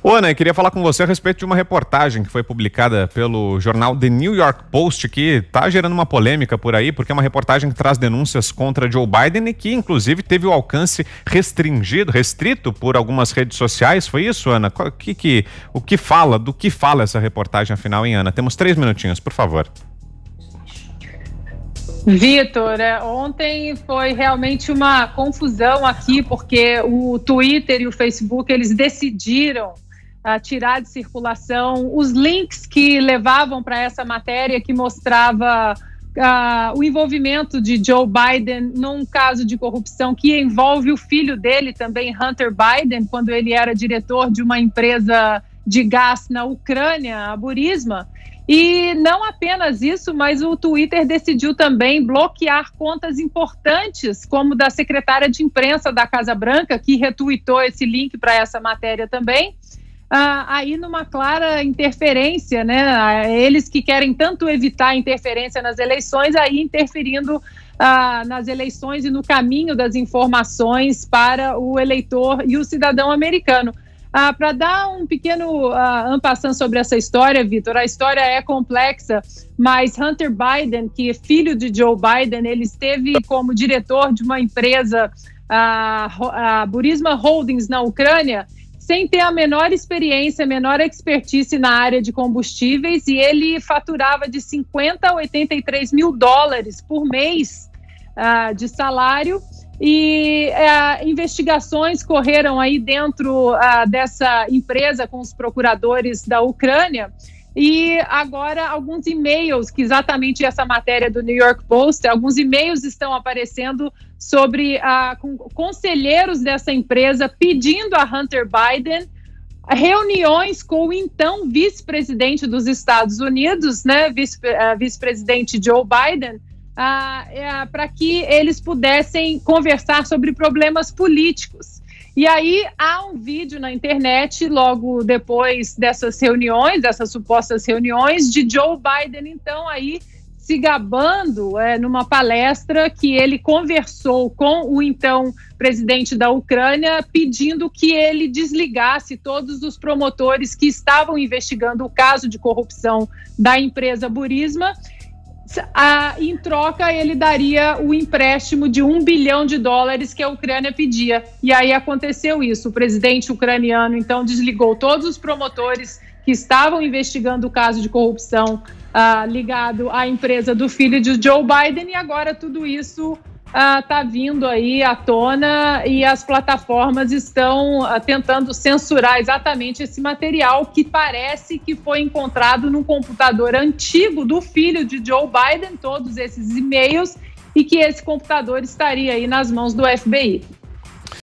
Ô, Ana, eu queria falar com você a respeito de uma reportagem que foi publicada pelo jornal The New York Post, que está gerando uma polêmica por aí, porque é uma reportagem que traz denúncias contra Joe Biden e que, inclusive, teve o alcance restrito por algumas redes sociais. Foi isso, Ana? Do que fala essa reportagem, afinal, hein, Ana? Temos 3 minutinhos, por favor. Vitor, ontem foi realmente uma confusão aqui, porque o Twitter e o Facebook, eles decidiram tirar de circulação os links que levavam para essa matéria que mostrava o envolvimento de Joe Biden num caso de corrupção que envolve o filho dele também, Hunter Biden, quando ele era diretor de uma empresa de gás na Ucrânia, a Burisma. E não apenas isso, mas o Twitter decidiu também bloquear contas importantes, como da secretária de imprensa da Casa Branca, que retweetou esse link para essa matéria também, aí numa clara interferência, né? Eles que querem tanto evitar interferência nas eleições, aí interferindo nas eleições e no caminho das informações para o eleitor e o cidadão americano. Para dar um pequeno en passant sobre essa história, Vitor, a história é complexa, mas Hunter Biden, que é filho de Joe Biden, ele esteve como diretor de uma empresa, a Burisma Holdings, na Ucrânia, sem ter a menor experiência, a menor expertise na área de combustíveis, e ele faturava de 50 a 83 mil dólares por mês de salário. E investigações correram aí dentro dessa empresa com os procuradores da Ucrânia, e agora alguns e-mails, que exatamente essa matéria do New York Post, alguns e-mails estão aparecendo sobre conselheiros dessa empresa pedindo a Hunter Biden reuniões com o então vice-presidente dos Estados Unidos, né, vice-presidente Joe Biden, para que eles pudessem conversar sobre problemas políticos. E aí há um vídeo na internet, logo depois dessas reuniões, dessas supostas reuniões, de Joe Biden, então, aí se gabando numa palestra que ele conversou com o então presidente da Ucrânia, pedindo que ele desligasse todos os promotores que estavam investigando o caso de corrupção da empresa Burisma. Em troca, ele daria o empréstimo de $1 bilhão que a Ucrânia pedia. E aí aconteceu isso. O presidente ucraniano, então, desligou todos os promotores que estavam investigando o caso de corrupção ligado à empresa do filho de Joe Biden, e agora tudo isso está vindo aí à tona, e as plataformas estão tentando censurar exatamente esse material, que parece que foi encontrado num computador antigo do filho de Joe Biden, todos esses e-mails, e que esse computador estaria aí nas mãos do FBI.